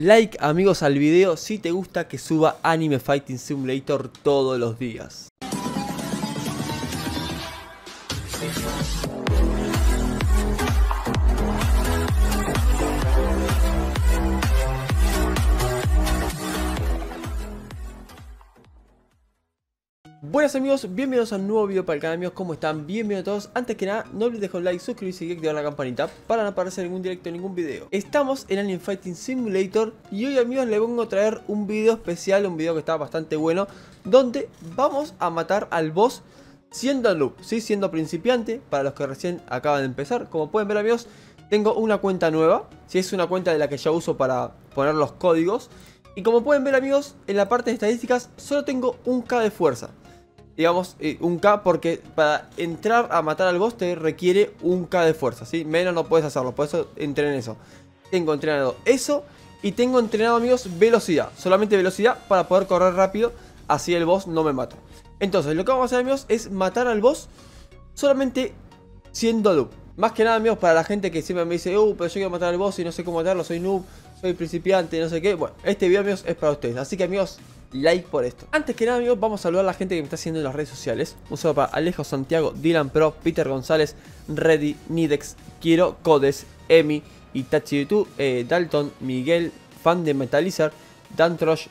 Like amigos al video si te gusta que suba Anime Fighting Simulator todos los días. Buenas amigos, bienvenidos a un nuevo video para el canal amigos, ¿cómo están? Bienvenidos a todos. Antes que nada, no olvides dejar un like, suscribirse y activar la campanita para no perderse ningún directo en ningún video. Estamos en Anime Fighting Simulator y hoy amigos les vengo a traer un video especial, un video que está bastante bueno, donde vamos a matar al boss siendo noob, ¿sí? Siendo principiante, para los que recién acaban de empezar. Como pueden ver amigos, tengo una cuenta nueva, ¿sí? Es una cuenta de la que ya uso para poner los códigos. Y como pueden ver amigos, en la parte de estadísticas solo tengo 1k de fuerza. Digamos 1k porque para entrar a matar al boss te requiere 1k de fuerza, ¿sí? Menos no puedes hacerlo, por eso entrené eso. Tengo entrenado eso y tengo entrenado amigos velocidad, solamente velocidad para poder correr rápido, así el boss no me mata. Entonces lo que vamos a hacer amigos es matar al boss solamente siendo noob. Más que nada amigos para la gente que siempre me dice pero yo quiero matar al boss y no sé cómo matarlo, soy noob, soy principiante, no sé qué. Bueno, este video amigos es para ustedes, así que amigos, like por esto. Antes que nada amigos, vamos a saludar a la gente que me está haciendo en las redes sociales. Un saludo para Alejo Santiago, Dylan Pro, Peter González, Reddy, Nidex, Quiero, Codes, Emi, Itachi YouTube, Dalton, Miguel, fan de Metalizar, Dantrosh,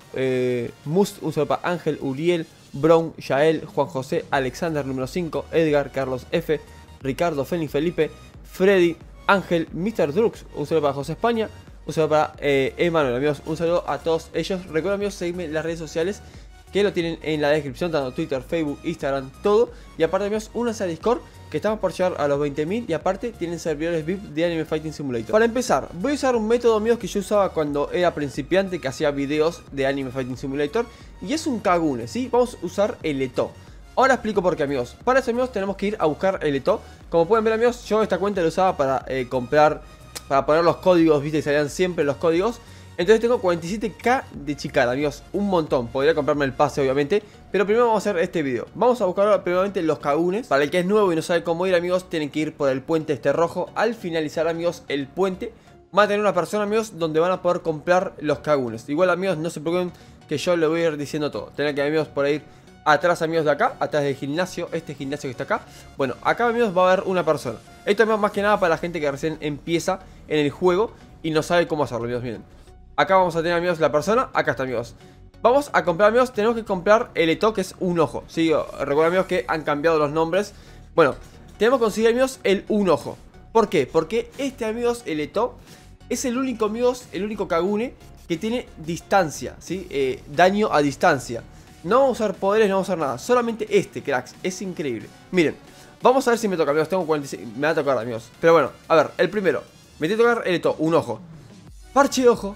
Must, un saludo para Ángel, Uriel, Brown, Yael, Juan José, Alexander número 5, Edgar, Carlos F, Ricardo, Félix Felipe, Freddy, Ángel, Mr. Drux, un saludo para José España. Un saludo para Emanuel, amigos. Un saludo a todos ellos. Recuerden, amigos, seguirme en las redes sociales que lo tienen en la descripción, tanto Twitter, Facebook, Instagram, todo. Y aparte, amigos, únanse a Discord, que estamos por llegar a los 20.000. Y aparte, tienen servidores VIP de Anime Fighting Simulator. Para empezar, voy a usar un método, amigos, que yo usaba cuando era principiante, que hacía videos de Anime Fighting Simulator. Y es un Kagune, ¿sí? Vamos a usar el Eto. Ahora explico por qué, amigos. Para eso, amigos, tenemos que ir a buscar el Eto. Como pueden ver, amigos, yo esta cuenta la usaba para comprar, para poner los códigos, viste, y salían siempre los códigos. Entonces tengo 47k de chicana, amigos, un montón. Podría comprarme el pase, obviamente, pero primero vamos a hacer este video. Vamos a buscar primeramente los Kagunes. Para el que es nuevo y no sabe cómo ir, amigos, tienen que ir por el puente este rojo. Al finalizar, amigos, el puente van a tener una persona, amigos, donde van a poder comprar los Kagunes. Igual, amigos, no se preocupen que yo le voy a ir diciendo todo. Tienen que, amigos, por ahí atrás, amigos, de acá, atrás del gimnasio, este gimnasio que está acá. Bueno, acá, amigos, va a haber una persona. Esto es más que nada para la gente que recién empieza en el juego y no sabe cómo hacerlo, amigos. Miren, acá vamos a tener, amigos, la persona. Acá está, amigos. Vamos a comprar, amigos, tenemos que comprar el Eto, que es un ojo, ¿sí? Recuerden, amigos, que han cambiado los nombres. Bueno, tenemos que conseguir, amigos, el un ojo. ¿Por qué? Porque este, amigos, el Eto es el único, amigos, el único Kagune que tiene distancia, ¿sí? Daño a distancia. No vamos a usar poderes, no vamos a usar nada. Solamente este, cracks. Es increíble. Miren, vamos a ver si me toca, amigos. Tengo 46. Me va a tocar, amigos. Pero bueno, a ver, el primero. Me tiene que tocar el Eto, un ojo. Parche de ojo.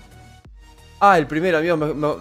Ah, el primero, amigos.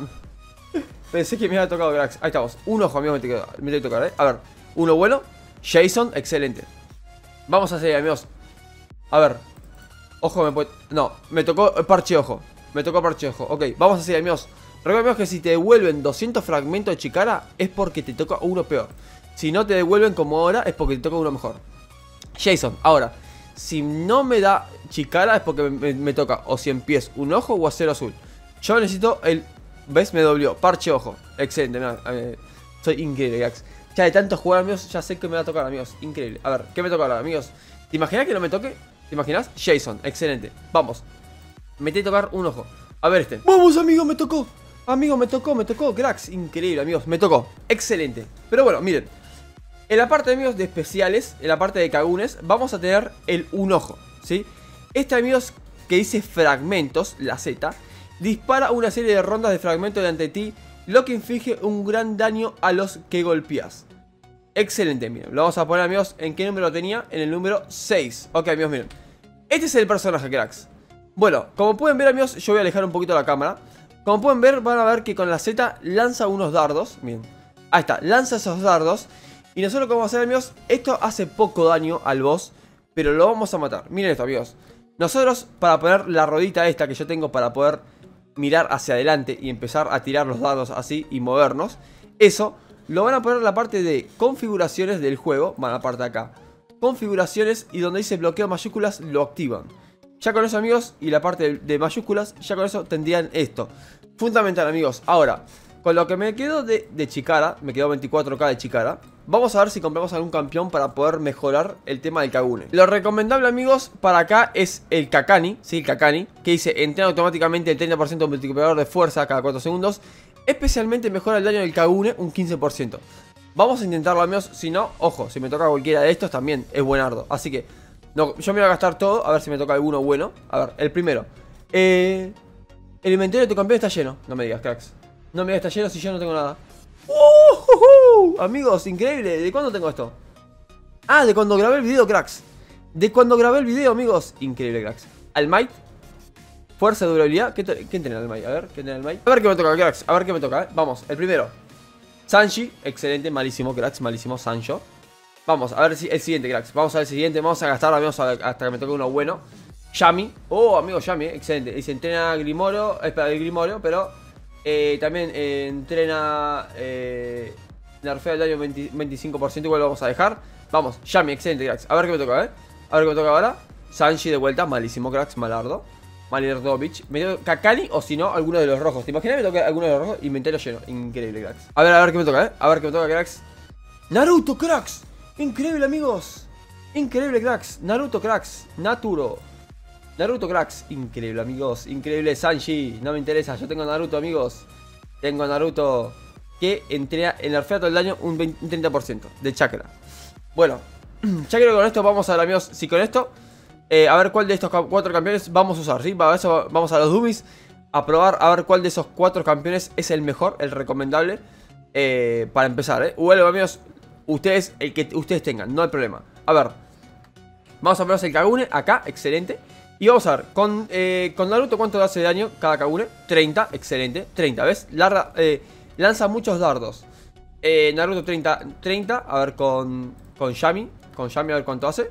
Pensé que me había tocado, cracks. Ahí estamos. Un ojo, amigos, me tiene que tocar, A ver, uno bueno. Jason, excelente. Vamos a seguir, amigos. A ver. Ojo, me puede. No, me tocó parche de ojo. Me tocó parche de ojo. Ok, vamos a seguir, amigos. Recuerda, amigos, que si te devuelven 200 fragmentos de chikara es porque te toca uno peor. Si no te devuelven como ahora es porque te toca uno mejor. Jason, ahora, si no me da chikara es porque me toca o 100 pies, un ojo o acero azul. Yo necesito el... ¿Ves? Me doblió. Parche ojo. Excelente, mira, soy increíble, Gax. Ya de tanto jugar, amigos, ya sé que me va a tocar, amigos. Increíble. A ver, ¿qué me toca ahora, amigos? ¿Te imaginas que no me toque? ¿Te imaginas? Jason, excelente. Vamos. Me tiene que tocar un ojo. A ver este. ¡Vamos, amigo! ¡Me tocó! Amigo, me tocó, cracks. Increíble, amigos, me tocó. Excelente. Pero bueno, miren. En la parte, amigos, de especiales, en la parte de Kagunes, vamos a tener el un ojo, ¿sí? Este, amigos, que dice fragmentos, la Z, dispara una serie de rondas de fragmentos delante de ti, lo que inflige un gran daño a los que golpeas. Excelente, miren. Lo vamos a poner, amigos, ¿en qué número lo tenía? En el número 6. Ok, amigos, miren. Este es el personaje, cracks. Bueno, como pueden ver, amigos, yo voy a alejar un poquito la cámara. Como pueden ver, van a ver que con la Z lanza unos dardos. Miren, ahí está, lanza esos dardos. Y nosotros lo que vamos a hacer, amigos, esto hace poco daño al boss, pero lo vamos a matar. Miren esto, amigos. Nosotros, para poner la rodita esta que yo tengo para poder mirar hacia adelante y empezar a tirar los dardos así y movernos, eso lo van a poner en la parte de configuraciones del juego. Van a la parte de acá, configuraciones, y donde dice bloqueo mayúsculas lo activan. Ya con eso, amigos, y la parte de mayúsculas, ya con eso tendrían esto. Fundamental, amigos. Ahora, con lo que me quedo de Chikara, me quedó 24k de Chikara. Vamos a ver si compramos algún campeón para poder mejorar el tema del Kagune. Lo recomendable, amigos, para acá es el Kakani, ¿sí? El Kakani, que dice, entrena automáticamente el 30% de multiplicador de fuerza cada 4 segundos. Especialmente mejora el daño del Kagune un 15%. Vamos a intentarlo, amigos. Si no, ojo, si me toca cualquiera de estos también es buenardo. Así que, no, yo me voy a gastar todo, a ver si me toca alguno bueno. A ver, el primero. El inventario de tu campeón está lleno. No me digas, cracks. No me digas está lleno si yo no tengo nada. Amigos, increíble. ¿De cuándo tengo esto? Ah, de cuando grabé el video, cracks. De cuando grabé el video, amigos. Increíble, cracks. Al Might. Fuerza de durabilidad. ¿Qué entrena el Might? A ver, ¿qué entrena el Might? A ver qué me toca, cracks. A ver qué me toca, Vamos, el primero. Sanji, excelente, malísimo, cracks. Malísimo, Sancho. Vamos, a ver si el siguiente, cracks. Vamos a ver el siguiente. Vamos a gastar, amigos, hasta que me toque uno bueno. Yami. Oh, amigo, Yami, excelente. Dice, entrena Grimorio. Espera, el Grimorio, pero... también entrena nerfea el daño 25%, igual lo vamos a dejar. Vamos, Yami, excelente, cracks. A ver qué me toca, A ver qué me toca ahora. Sanji de vuelta, malísimo, cracks, malardo. Malardovich. Me toca Kakani o si no, alguno de los rojos. ¿Te imaginas que me toca alguno de los rojos? Inventario lleno. Increíble, cracks. A ver qué me toca, A ver qué me toca, cracks. Naruto, cracks. Increíble, amigos. Increíble, cracks. Naruto, cracks. Naruto, cracks. Increíble, amigos. Increíble, Sanji. No me interesa. Yo tengo Naruto, amigos. Tengo Naruto que entrena en el nerfeado del daño un 30% de chakra. Bueno, ya creo que con esto vamos a ver, amigos. Si con esto, a ver cuál de estos 4 campeones vamos a usar, ¿sí? Para eso vamos a los dummies a probar a ver cuál de esos 4 campeones es el mejor, el recomendable. Para empezar, Bueno, amigos, ustedes, el que ustedes tengan, no hay problema. A ver, vamos a poner el Kagune acá, excelente. Y vamos a ver, con Naruto cuánto hace de daño cada Kagune. 30, excelente, 30, ¿ves? Lanza muchos dardos. Naruto 30, a ver con Yami. Con Yami a ver cuánto hace.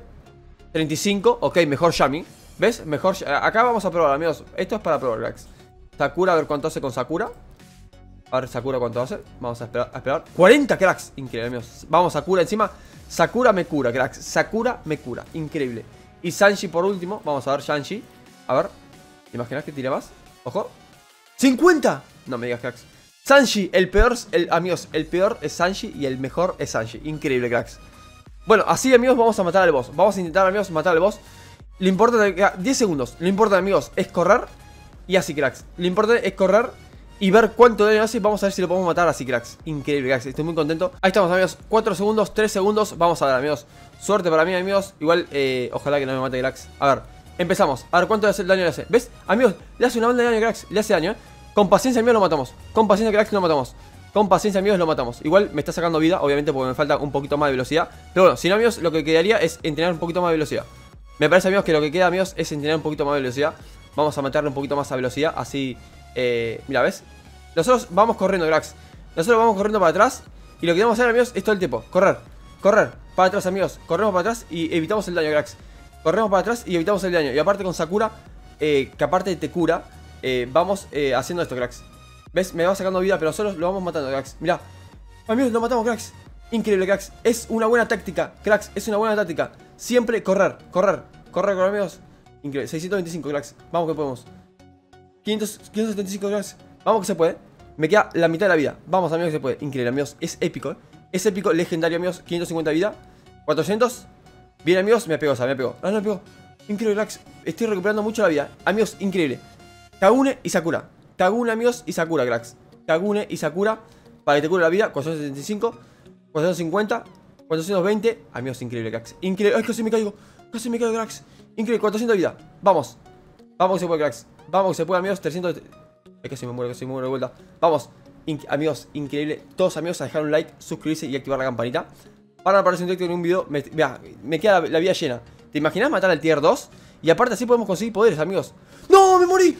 35, ok, mejor Yami. ¿Ves? Mejor, acá vamos a probar, amigos. Esto es para probar, cracks. Sakura, a ver cuánto hace con Sakura. A ver Sakura cuánto hace. Vamos a esperar. 40, cracks. Increíble, amigos. Vamos, Sakura encima. Sakura me cura, cracks. Sakura me cura. Increíble. Y Sanji por último. Vamos a ver Sanji. A ver. ¿Te imaginas que tira más? Ojo. 50. No me digas, cracks. Sanji, el peor, amigos, el peor es Sanji y el mejor es Sanji. Increíble, cracks. Bueno, así, amigos, vamos a matar al boss. Vamos a intentar, amigos, matar al boss. Lo importante es 10 segundos. Lo importante, amigos, es correr. Y así, cracks. Lo importante es correr y ver cuánto daño hace. Vamos a ver si lo podemos matar así, cracks. Increíble, cracks. Estoy muy contento. Ahí estamos, amigos. 4 segundos, 3 segundos. Vamos a ver, amigos. Suerte para mí, amigos. Igual, ojalá que no me mate, cracks. A ver, empezamos. A ver cuánto daño le hace. ¿Ves? Amigos, le hace una banda de daño, cracks. Le hace daño, Con paciencia, amigos, lo matamos. Con paciencia, cracks, lo matamos. Con paciencia, amigos, lo matamos. Igual me está sacando vida, obviamente, porque me falta un poquito más de velocidad. Pero bueno, si no, amigos, lo que quedaría es entrenar un poquito más de velocidad. Me parece, amigos, que lo que queda, amigos, es entrenar un poquito más de velocidad. Vamos a meterle un poquito más a velocidad. Así, mira, ¿ves? Nosotros vamos corriendo, cracks. Nosotros vamos corriendo para atrás. Y lo que vamos a hacer, amigos, es todo el tiempo. Correr, correr, para atrás, amigos. Corremos para atrás y evitamos el daño, cracks. Corremos para atrás y evitamos el daño. Y aparte con Sakura, que aparte te cura, vamos haciendo esto, cracks. ¿Ves? Me va sacando vida, pero nosotros lo vamos matando, cracks. Mirá. Amigos, lo matamos, cracks. Increíble, cracks. Es una buena táctica, cracks. Es una buena táctica. Siempre correr, correr, correr, amigos. Increíble. 625, cracks. Vamos que podemos. 575, cracks. Vamos que se puede. Me queda la mitad de la vida. Vamos, amigos, que se puede. Increíble, amigos. Es épico, Es épico, legendario, amigos. 550 de vida. 400. Bien, amigos. Me pegó, o sea, me pegó. No me pegó. Increíble, cracks. Estoy recuperando mucho la vida. Amigos, increíble. Kagune y Sakura. Kagune, amigos, y Sakura, cracks. Kagune y Sakura para que te cure la vida. 475, 450, 420. Amigos, increíble, cracks. Increíble. Ay, casi me caigo. Casi me caigo, cracks. Increíble, 400 de vida. Vamos. Vamos que se puede, cracks. Vamos que se puede, amigos. 300. Es que se me muero de vuelta. Vamos. Amigos, increíble. Todos, amigos, a dejar un like, suscribirse y activar la campanita para no aparecer un directo en un video. Me queda la vida llena. ¿Te imaginas matar al tier 2? Y aparte así podemos conseguir poderes, amigos. ¡No! ¡Me morí!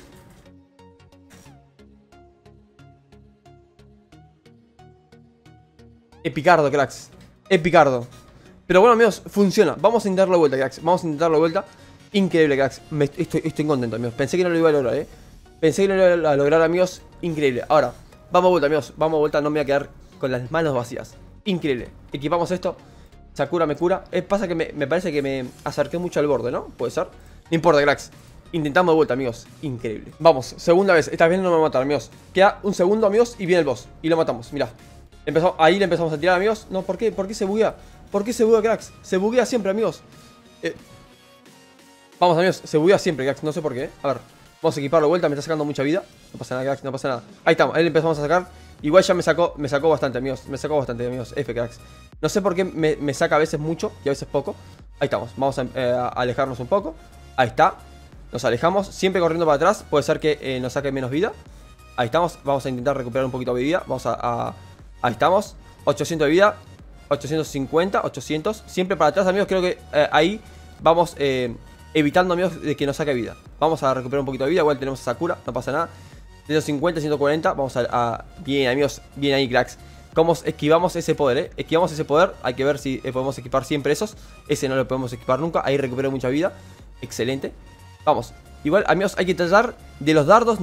Epicardo, cracks. Epicardo. Pero bueno, amigos, funciona. Vamos a intentarlo de vuelta, cracks. Vamos a intentarlo de vuelta. Increíble, cracks. Estoy contento, amigos. Pensé que no lo iba a lograr, Pensé que no lo iba a lograr, amigos. Increíble. Ahora, vamos de vuelta, amigos. Vamos de vuelta. No me voy a quedar con las manos vacías. Increíble. Equipamos esto. Sakura me cura. Pasa que me parece que me acerqué mucho al borde, ¿no? Puede ser. No importa, cracks. Intentamos de vuelta, amigos. Increíble. Vamos, segunda vez. Esta vez no me mataron, amigos. Queda un segundo, amigos, y viene el boss. Y lo matamos, mirá. Ahí le empezamos a tirar, amigos. No, ¿por qué? ¿Por qué se buguea? ¿Por qué se buguea, cracks? Se buguea siempre, amigos. Vamos, amigos, se buguea siempre, cracks. No sé por qué. A ver, vamos a equiparlo de vuelta. Me está sacando mucha vida. No pasa nada, cracks, no pasa nada. Ahí estamos, ahí le empezamos a sacar. Igual ya me sacó bastante, amigos. Me sacó bastante, amigos. F, cracks. No sé por qué me saca a veces mucho y a veces poco. Ahí estamos. Vamos a alejarnos un poco. Ahí está. Nos alejamos. Siempre corriendo para atrás. Puede ser que nos saque menos vida. Ahí estamos. Vamos a intentar recuperar un poquito de vida. Vamos ahí estamos. 800 de vida. 850. 800. Siempre para atrás, amigos. Creo que ahí vamos evitando, amigos, de que nos saque vida. Vamos a recuperar un poquito de vida. Igual tenemos a Sakura. No pasa nada. 150, 140. Vamos bien, amigos. Bien ahí, cracks. ¿Cómo esquivamos ese poder, Esquivamos ese poder. Hay que ver si podemos equipar siempre esos. Ese no lo podemos equipar nunca. Ahí recupero mucha vida. Excelente. Vamos. Igual, amigos, hay que tratar de los dardos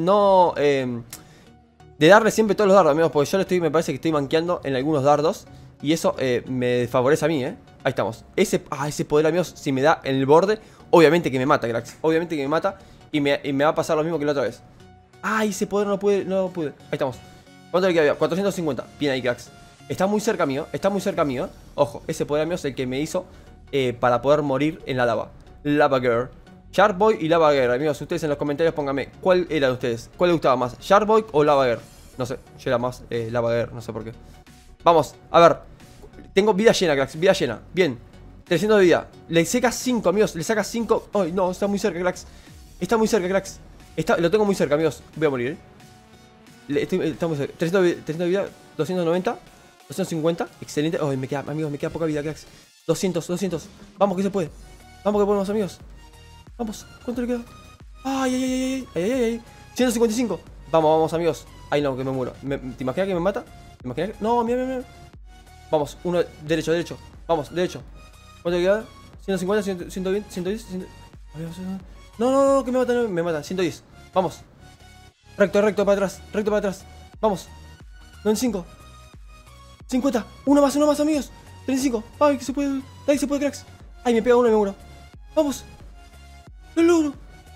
de darle siempre todos los dardos, amigos. Porque yo me parece que estoy manqueando en algunos dardos. Y eso me favorece a mí, Ahí estamos. Ese poder, amigos, si me da en el borde, obviamente que me mata, cracks. Obviamente que me mata. Y me va a pasar lo mismo que la otra vez. Ese poder no pude. Ahí estamos. ¿Cuánto le queda? 450. Bien ahí, cracks. Está muy cerca mío. Ojo, ese poder, amigos, el que me hizo para poder morir en la lava. Lava Girl. Shark Boy y Lava Girl. Amigos, ustedes en los comentarios pónganme cuál era de ustedes. ¿Cuál les gustaba más? ¿Shark Boy o Lava Girl? No sé, yo era más Lava Girl, no sé por qué. Vamos, a ver. Tengo vida llena, cracks, vida llena. Bien, 300 de vida. Le saca 5, amigos, le saca 5. Ay, no, está muy cerca, cracks. Está muy cerca, cracks. Lo tengo muy cerca, amigos. Voy a morir, Está muy cerca. 300 de vida, 290, 250. Excelente. Ay, amigos, me queda poca vida, cracks. 200. Vamos, que se puede. Vamos, que podemos, amigos. Vamos, ¿cuánto le queda? Ay. 155. Vamos, amigos. Ay, no, que me muero. ¿Te imaginas que me mata? ¿Te imaginas que... No, mira. Vamos, uno, derecho. Vamos, derecho. ¿Cuánto le queda? 150, 120, 110, 100... No, que me mata. 110. Vamos. Recto para atrás. Vamos. 95. 50. Uno más, amigos. 35. Ay, que se puede. Ahí se puede, cracks. Ay, me pega uno y me muero. Vamos. Lo logro.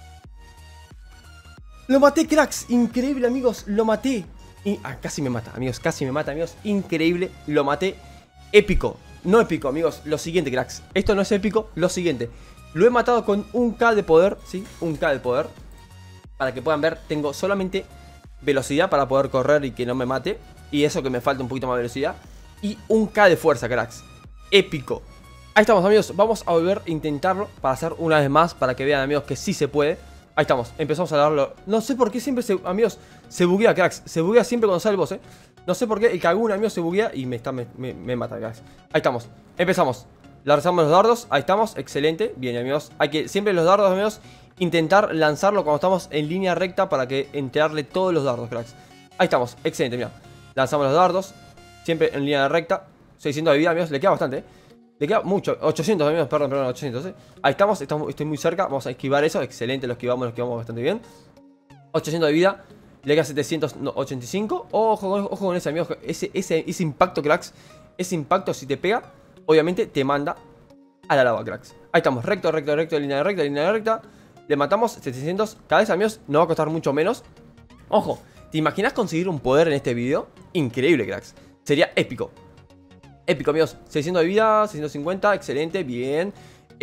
Lo maté, cracks. Increíble, amigos. Lo maté. Casi me mata, amigos. Increíble. Lo maté. Épico. No épico, amigos. Lo siguiente, cracks. Esto no es épico. Lo siguiente. Lo he matado con 1k de poder. ¿Sí? 1k de poder. Para que puedan ver, tengo solamente velocidad para poder correr y que no me mate. Y eso que me falta un poquito más de velocidad. Y 1k de fuerza, cracks. Épico. Ahí estamos, amigos. Vamos a volver a intentarlo para hacer una vez más. Para que vean, amigos, que sí se puede. Ahí estamos. Empezamos a darlo. No sé por qué siempre, amigos, se buguea, cracks. Se buguea siempre cuando sale el boss, No sé por qué. El Kaguna, amigos, se buguea y me mata, cracks. Ahí estamos. Empezamos. Lanzamos los dardos. Ahí estamos. Excelente. Bien, amigos. Hay que siempre los dardos, amigos, intentar lanzarlo cuando estamos en línea recta para que entrarle todos los dardos, cracks. Ahí estamos. Excelente, mira. Lanzamos los dardos. Siempre en línea recta. 600 de vida, amigos. Le queda bastante, Le queda mucho. 800, amigos. Perdón, 800, Ahí estamos. Estoy muy cerca. Vamos a esquivar eso. Excelente. Lo esquivamos bastante bien. 800 de vida. Le queda 785. Ojo con ese, amigos. Ese impacto, cracks. Ese impacto, si te pega, obviamente te manda a la lava, cracks. Ahí estamos. Recto, línea recta. Le matamos 700. Cada vez, amigos, no va a costar mucho menos. Ojo. ¿Te imaginas conseguir un poder en este video? Increíble, cracks. Sería épico. Épico, amigos. 600 de vida, 650. Excelente, bien. Le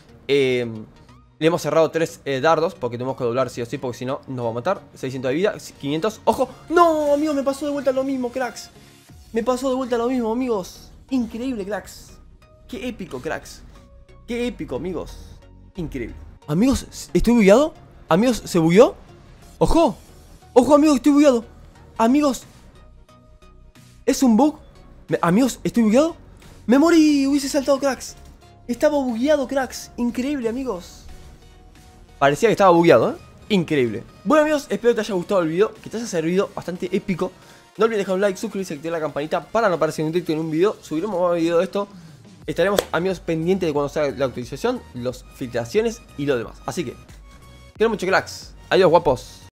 hemos cerrado 3 dardos. Porque tenemos que doblar sí o sí. Porque si no, nos va a matar. 600 de vida, 500. ¡Ojo! ¡No, amigos! Me pasó de vuelta lo mismo, cracks. Amigos. Increíble, cracks. Qué épico, cracks. Qué épico, amigos. Increíble. Amigos, ¿estoy bugueado? Amigos, ¿se bugueó? ¡Ojo! ¡Ojo, amigos! Estoy bugueado. Amigos, ¿es un bug? Amigos, ¿estoy bugueado? ¡Me morí! Hubiese saltado, cracks. Estaba bugueado, cracks. Increíble, amigos. Parecía que estaba bugueado, Increíble. Bueno, amigos, espero te haya gustado el video, que te haya servido bastante épico. No olvides dejar un like, suscribirse y activar la campanita para no perderse un directo en un video. Subiremos más videos de esto. Estaremos, amigos, pendientes de cuando salga la actualización, las filtraciones y lo demás. Así que, quiero mucho, cracks. Adiós, guapos.